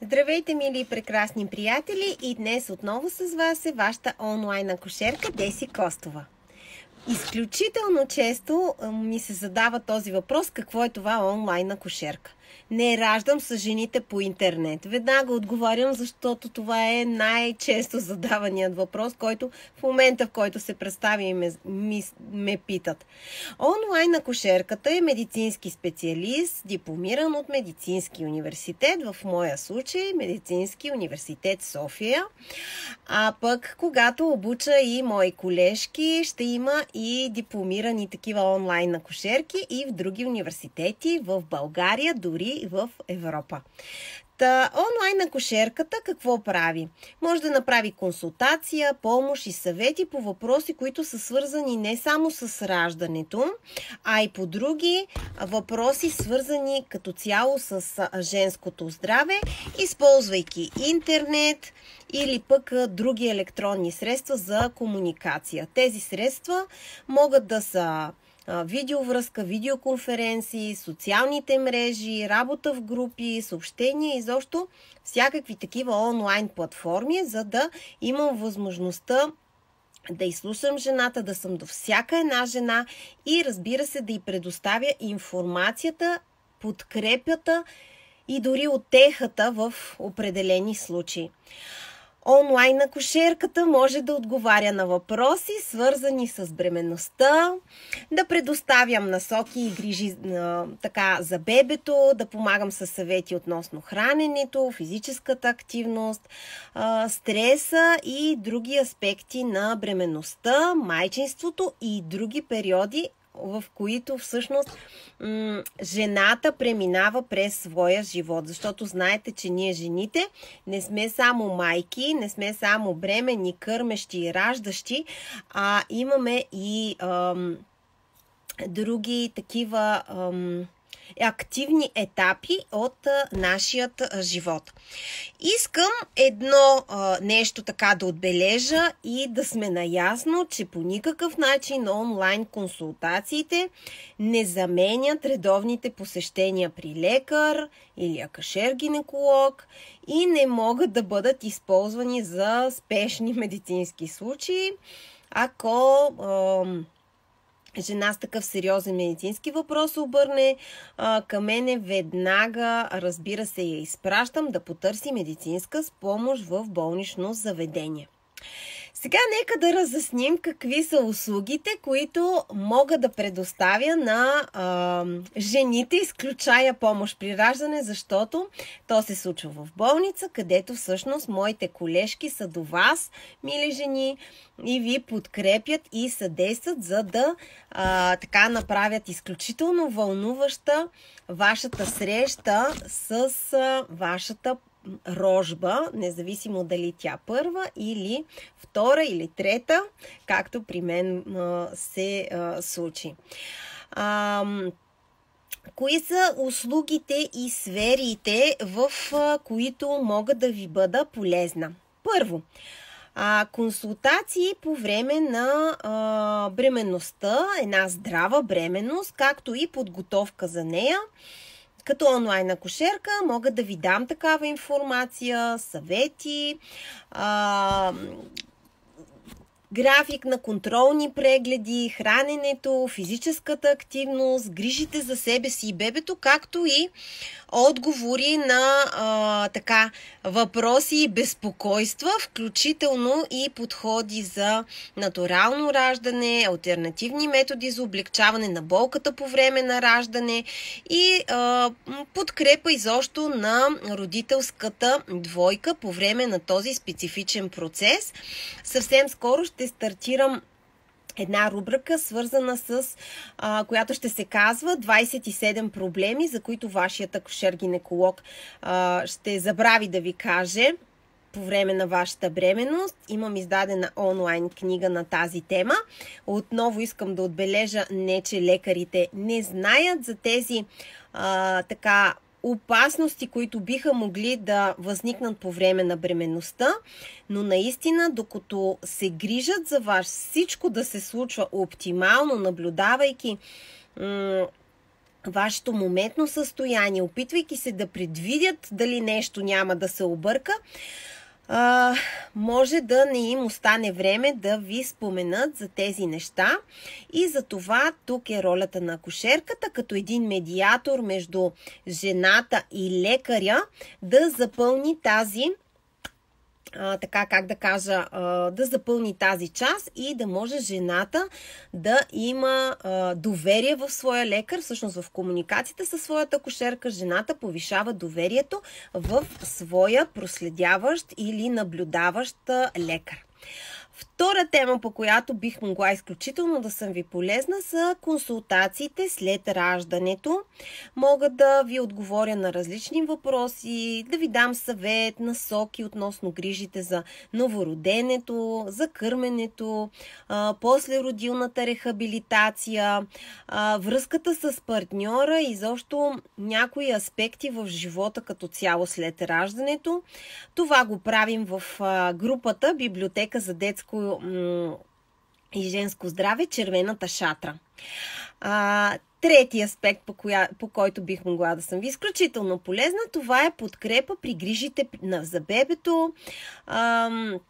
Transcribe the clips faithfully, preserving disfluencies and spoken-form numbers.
Здравейте, мили и прекрасни приятели! И днес отново с вас е вашата онлайн акушерка Деси Костова. Изключително често ми се задава този въпрос: какво е това онлайн акушерка? Не раждам с жените по интернет. Веднага отговарям, защото това е най-често задаваният въпрос, който в момента, в който се представи и ме, ми, ме питат. Онлайн акушерката е медицински специалист, дипломиран от Медицински университет, в моя случай Медицински университет София. А пък, когато обуча и мои колежки, ще има и дипломирани такива онлайн акушерки и в други университети в България, дори в Европа. Та, онлайн акушерката какво прави? Може да направи консултация, помощ и съвети по въпроси, които са свързани не само с раждането, а и по други въпроси, свързани като цяло с женското здраве, използвайки интернет или пък други електронни средства за комуникация. Тези средства могат да са видеовръзка, видеоконференции, социалните мрежи, работа в групи, съобщения, изобщо всякакви такива онлайн платформи, за да имам възможността да изслушам жената, да съм до всяка една жена и, разбира се, да й предоставя информацията, подкрепята и дори утехата в определени случаи. Онлайн акушерката може да отговаря на въпроси, свързани с бременността, да предоставям насоки и грижи а, така, за бебето, да помагам със съвети относно храненето, физическата активност, а, стреса и други аспекти на бременността, майчинството и други периоди, в които всъщност м- жената преминава през своя живот. Защото знаете, че ние жените не сме само майки, не сме само бременни, кърмещи и раждащи, а имаме и ам, други такива ам, активни етапи от а, нашият а, живот. Искам едно а, нещо така да отбележа и да сме наясно, че по никакъв начин онлайн консултациите не заменят редовните посещения при лекар или акушер-гинеколог и не могат да бъдат използвани за спешни медицински случаи, ако а, жена с такъв сериозен медицински въпрос обърне а, към мене, веднага, разбира се, я изпращам да потърси медицинска помощ в болнично заведение. Сега нека да разясним какви са услугите, които мога да предоставя на а, жените, изключая помощ при раждане, защото то се случва в болница, където всъщност моите колежки са до вас, мили жени, и ви подкрепят и съдействат, за да а, така направят изключително вълнуваща вашата среща с а, вашата рожба, независимо дали тя първа или втора или трета, както при мен а, се а, случи. А, кои са услугите и сферите, в а, които мога да ви бъда полезна? Първо, А, консултации по време на а, бременността, една здрава бременност, както и подготовка за нея. Като онлайн акушерка мога да ви дам такава информация, съвети, а, график на контролни прегледи, храненето, физическата активност, грижите за себе си и бебето, както и отговори на а, така, въпроси и безпокойства, включително и подходи за натурално раждане, алтернативни методи за облегчаване на болката по време на раждане и а, подкрепа изобщо на родителската двойка по време на този специфичен процес. Съвсем скоро ще стартирам една рубрика, свързана с, а, която ще се казва двайсет и седем проблеми, за които вашият акушер-гинеколог а, ще забрави да ви каже по време на вашата бременност. Имам издадена онлайн книга на тази тема. Отново искам да отбележа, не че лекарите не знаят за тези а, така опасности, които биха могли да възникнат по време на бременността, но наистина, докато се грижат за вас, всичко да се случва оптимално, наблюдавайки м- вашето моментно състояние, опитвайки се да предвидят дали нещо няма да се обърка, а, може да не им остане време да ви споменат за тези неща. И за това тук е ролята на акушерката, като един медиатор между жената и лекаря, да запълни тази А, така, как да кажа, а, да запълни тази част и да може жената да има а, доверие в своя лекар. Всъщност в комуникацията със своята акушерка жената повишава доверието в своя проследяващ или наблюдаващ лекар. Втора тема, по която бих могла изключително да съм ви полезна, са консултациите след раждането. Мога да ви отговоря на различни въпроси, да ви дам съвет, насоки относно грижите за новороденето, за кърменето, послеродилната рехабилитация, връзката с партньора и изобщо някои аспекти в живота като цяло след раждането. Това го правим в групата Библиотека за детско и женско здраве, Червената шатра. А, трети аспект, по, коя, по който бих могла да съм ви изключително полезна, това е подкрепа при грижите за бебето, а,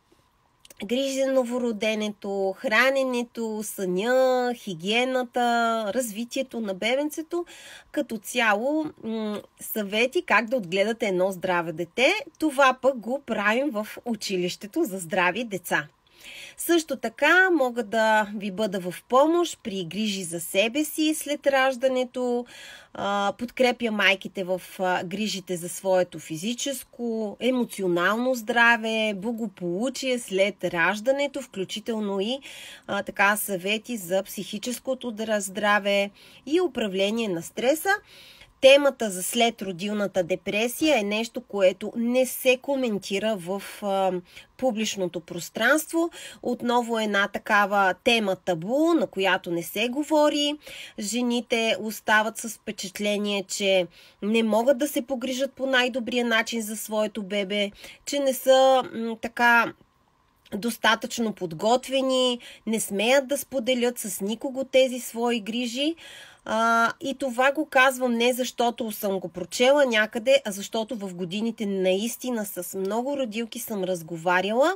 грижи за новороденето, храненето, съня, хигиената, развитието на бебенцето, като цяло м- съвети как да отгледате едно здраве дете. Това пък го правим в училището за здрави деца. Също така мога да ви бъда в помощ при грижи за себе си след раждането, подкрепя майките в грижите за своето физическо, емоционално здраве, благополучие след раждането, включително и а, така съвети за психическото здраве и управление на стреса. Темата за следродилната депресия е нещо, което не се коментира в а, публичното пространство. Отново една такава тема табу, на която не се говори. Жените остават с впечатление, че не могат да се погрижат по най-добрия начин за своето бебе, че не са м, така достатъчно подготвени, не смеят да споделят с никого тези свои грижи. А, и това го казвам не защото съм го прочела някъде, а защото в годините наистина с много родилки съм разговаряла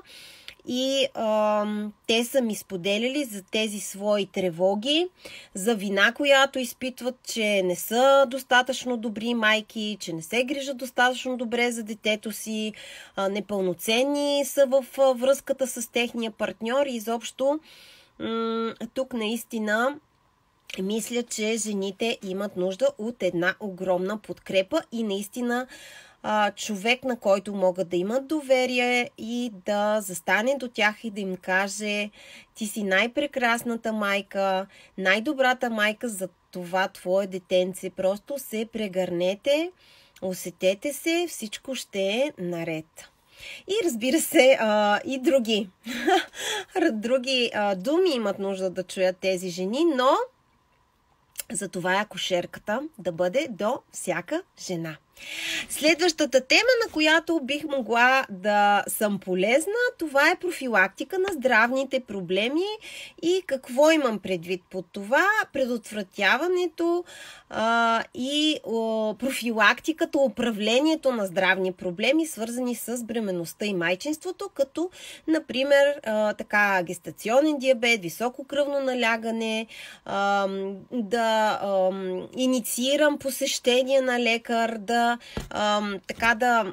и а, те са ми споделяли за тези свои тревоги, за вина, която изпитват, че не са достатъчно добри майки, че не се грижат достатъчно добре за детето си, а, непълноценни са в а, връзката с техния партньор и изобщо м- тук наистина мисля, че жените имат нужда от една огромна подкрепа и наистина а, човек, на който могат да имат доверие и да застане до тях и да им каже: ти си най-прекрасната майка, най-добрата майка за това твое детенце. Просто се прегърнете, усетете се, всичко ще е наред. И разбира се, а, и други, други а, думи имат нужда да чуят тези жени, но за това е акушерката да бъде до всяка жена. Следващата тема, на която бих могла да съм полезна, това е профилактика на здравните проблеми и какво имам предвид под това. Предотвратяването а, и о, профилактиката, управлението на здравни проблеми, свързани с бременността и майчинството, като например а, така, гестационен диабет, високо кръвно налягане, а, да а, инициирам посещение на лекар, да Uh, така да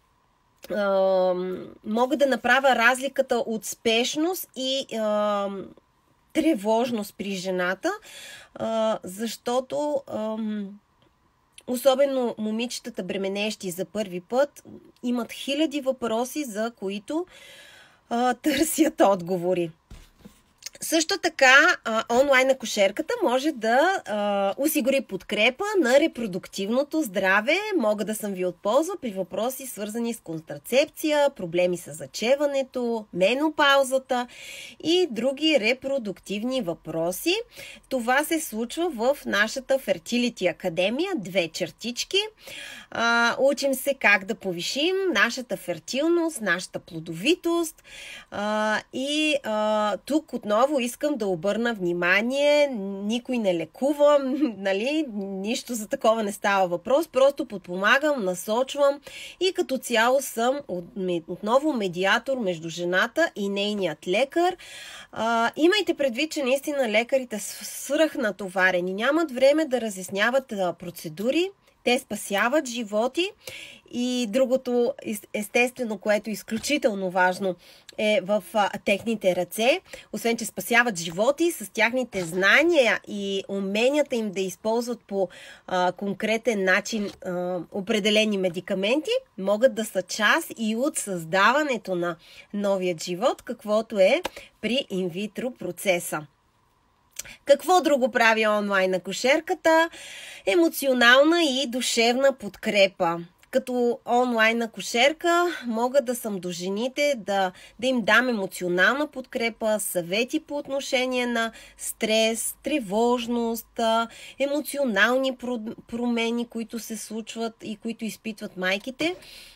uh, мога да направя разликата от спешност и uh, тревожност при жената, uh, защото uh, особено момичетата, бременещи за първи път, имат хиляди въпроси, за които uh, търсят отговори. Също така, онлайн акушерката може да а, осигури подкрепа на репродуктивното здраве. Мога да съм ви от полза при въпроси, свързани с контрацепция, проблеми с зачеването, менопаузата и други репродуктивни въпроси. Това се случва в нашата Fertility Академия, две чертички. А, учим се как да повишим нашата фертилност, нашата плодовитост а, и а, тук отново отново искам да обърна внимание, никой не лекува, нали, нищо за такова не става въпрос, просто подпомагам, насочвам и като цяло съм отново медиатор между жената и нейният лекар. А, имайте предвид, че наистина лекарите са свръхнатоварени, нямат време да разясняват процедури, те спасяват животи. И другото, естествено, което е изключително важно, е в а, техните ръце. Освен, че спасяват животи, с тяхните знания и уменията им да използват по а, конкретен начин а, определени медикаменти, могат да са част и от създаването на новият живот, каквото е при инвитро процеса. Какво друго прави онлайн акушерката? Емоционална и душевна подкрепа. Като онлайн акушерка мога да съм до жените, да, да им дам емоционална подкрепа, съвети по отношение на стрес, тревожност, емоционални промени, които се случват и които изпитват майките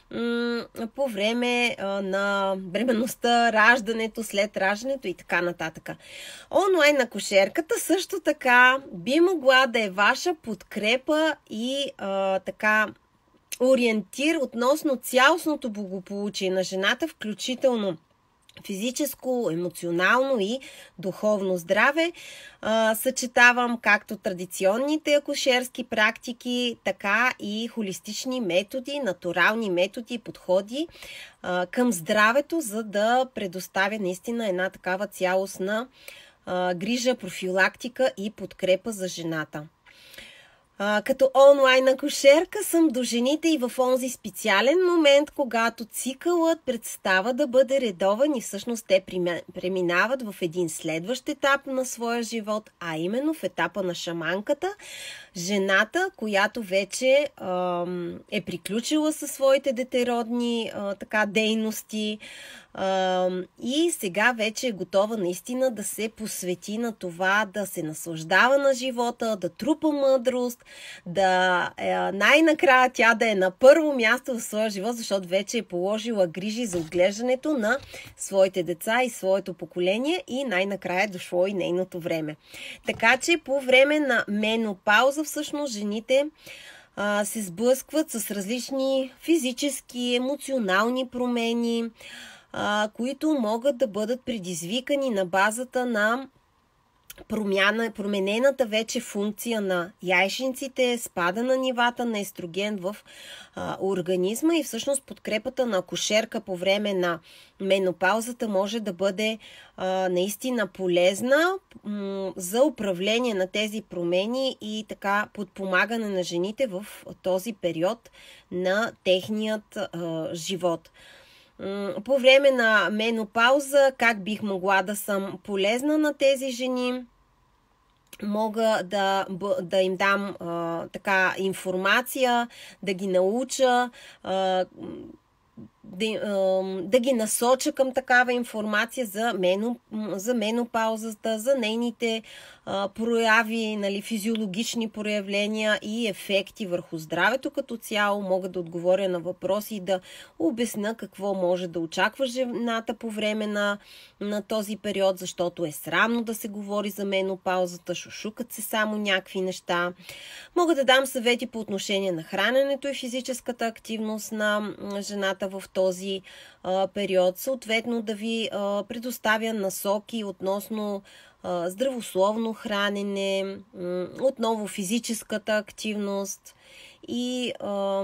по време на бременността, раждането, след раждането и така нататък. Онлайн акушерката също така би могла да е ваша подкрепа и а, така ориентир относно цялостното благополучие на жената, включително физическо, емоционално и духовно здраве. А, съчетавам както традиционните акушерски практики, така и холистични методи, натурални методи и подходи а, към здравето, за да предоставя наистина една такава цялостна а, грижа, профилактика и подкрепа за жената. А, като онлайн акушерка съм до жените и в онзи специален момент, когато цикълът представа да бъде редовен и всъщност те преминават в един следващ етап на своя живот, а именно в етапа на шаманката. Жената, която вече а, е приключила със своите детеродни а, така, дейности а, и сега вече е готова наистина да се посвети на това, да се наслаждава на живота, да трупа мъдрост, да е, най-накрая тя да е на първо място в своя живот, защото вече е положила грижи за отглеждането на своите деца и своето поколение и най-накрая е дошло и нейното време. Така че по време на менопауза всъщност жените а, се сблъскват с различни физически, емоционални промени, а, които могат да бъдат предизвикани на базата на промяна, променената вече функция на яйчниците, спада на нивата на естроген в а, организма и всъщност подкрепата на акушерка по време на менопаузата може да бъде а, наистина полезна м- за управление на тези промени и така подпомагане на жените в този период на техният а, живот. По време на менопауза, как бих могла да съм полезна на тези жени? Мога да, да им дам а, така информация, да ги науча, а, да, да ги насоча към такава информация за, мено, за менопаузата, за нейните а, прояви, нали, физиологични проявления и ефекти върху здравето като цяло. Мога да отговоря на въпроси и да обясня какво може да очаква жената по време на, на този период, защото е срамно да се говори за менопаузата, шушукат се само някакви неща. Мога да дам съвети по отношение на храненето и физическата активност на жената в този а, период, съответно да ви а, предоставя насоки относно а, здравословно хранене, м- отново физическата активност и а,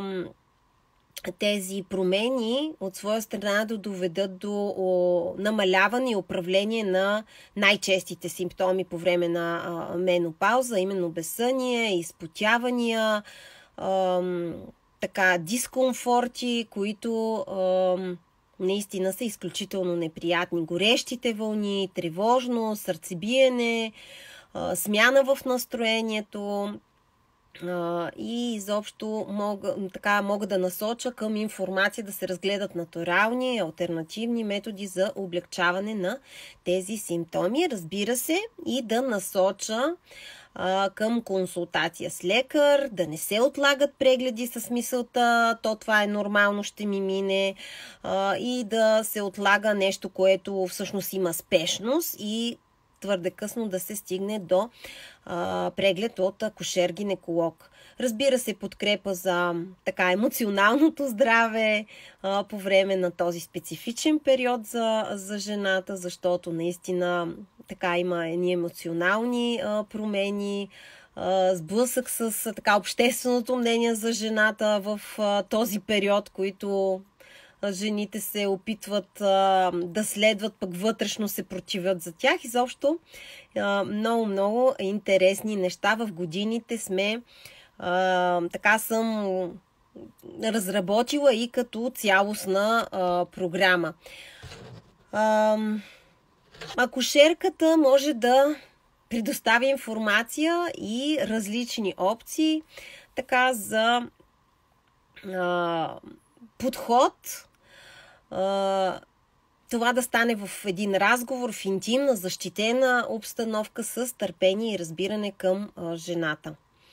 тези промени от своя страна да доведат до о, намаляване и управление на най-честите симптоми по време на а, менопауза, именно безсъние, изпотявания, а, така, дискомфорти, които а, наистина са изключително неприятни. Горещите вълни, тревожно, сърцебиене, а, смяна в настроението а, и изобщо мога, така, мога да насоча към информация да се разгледат натурални и алтернативни методи за облегчаване на тези симптоми. Разбира се, и да насоча към консултация с лекар, да не се отлагат прегледи с мисълта, то това е нормално, ще ми мине, и да се отлага нещо, което всъщност има спешност и твърде късно да се стигне до а, преглед от акушер-гинеколог. Разбира се, подкрепа за така емоционалното здраве а, по време на този специфичен период за, за жената, защото наистина така има едни емоционални а, промени, а, сблъсък с а, така общественото мнение за жената в а, този период, които жените се опитват а, да следват, пък вътрешно се противят за тях. Изобщо много-много интересни неща в годините сме а, така съм разработила и като цялостна а, програма. А, акушерката може да предоставя информация и различни опции така за а, подход. Uh, това да стане в един разговор, в интимна, защитена обстановка с търпение и разбиране към uh, жената.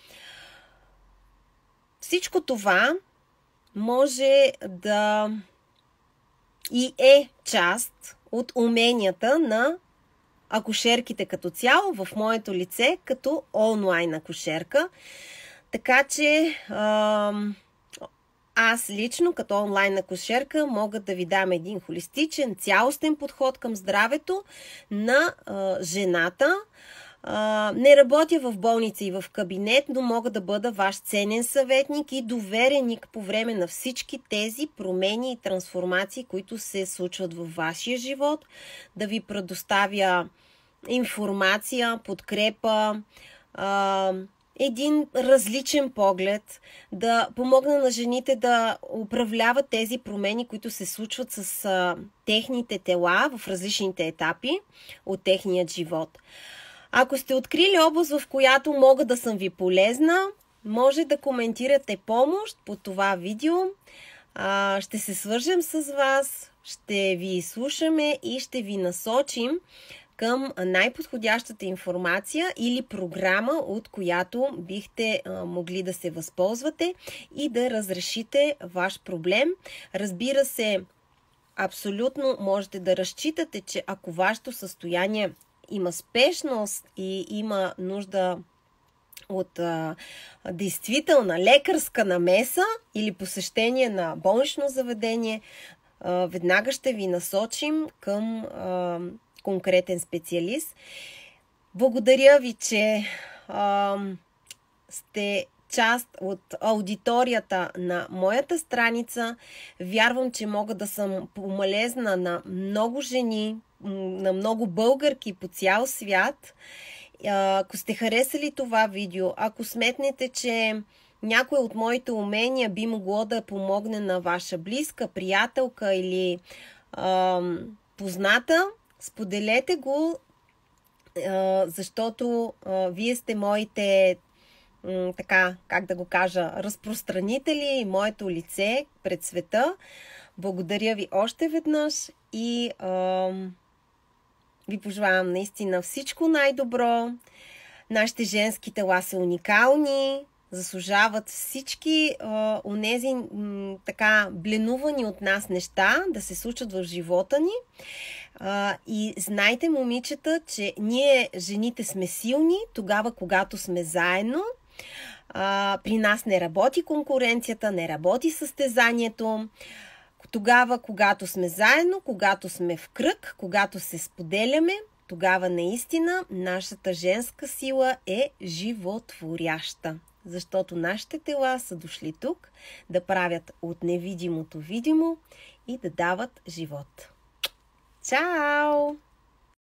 Всичко това може да и е част от уменията на акушерките като цяло, в моето лице като онлайн акушерка. Така че uh, аз лично, като онлайн акушерка, мога да ви дам един холистичен, цялостен подход към здравето на а, жената. А, не работя в болница и в кабинет, но мога да бъда ваш ценен съветник и довереник по време на всички тези промени и трансформации, които се случват във вашия живот, да ви предоставя информация, подкрепа, а, един различен поглед, да помогна на жените да управляват тези промени, които се случват с а, техните тела в различните етапи от техният живот. Ако сте открили област, в която мога да съм ви полезна, може да коментирате помощ по това видео. А, ще се свържем с вас, ще ви слушаме и ще ви насочим към най-подходящата информация или програма, от която бихте а, могли да се възползвате и да разрешите ваш проблем. Разбира се, абсолютно можете да разчитате, че ако вашето състояние има спешност и има нужда от а, действителна лекарска намеса или посещение на болнично заведение, а, веднага ще ви насочим към а, конкретен специалист. Благодаря ви, че а, сте част от аудиторията на моята страница. Вярвам, че мога да съм полезна на много жени, на много българки по цял свят. Ако сте харесали това видео, ако сметнете, че някой от моите умения би могло да помогне на ваша близка, приятелка или а, позната, споделете го, а, защото а, вие сте моите, м, така, как да го кажа, разпространители и моето лице пред света. Благодаря ви още веднъж и а, ви пожелавам наистина всичко най-добро. Нашите женски тела са уникални, заслужават всички а, онези м, така бленувани от нас неща да се случат в живота ни. А, и знайте, момичета, че ние жените сме силни тогава, когато сме заедно. А, при нас не работи конкуренцията, не работи състезанието. Тогава, когато сме заедно, когато сме в кръг, когато се споделяме, тогава наистина нашата женска сила е животворяща. Защото нашите тела са дошли тук да правят от невидимото видимо и да дават живот. Чао!